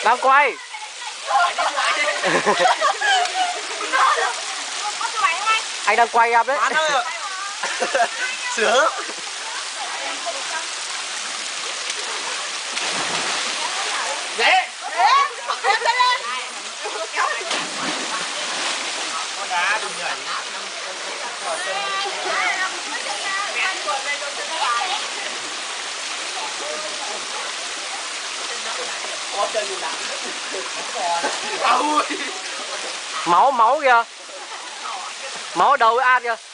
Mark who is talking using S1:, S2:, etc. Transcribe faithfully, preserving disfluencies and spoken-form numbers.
S1: Đang quay. Anh đang quay em đấy.
S2: Sướng. Dễ. Con đá đừng nhảy.
S1: Máu máu kìa. Máu ở đầu với An kìa.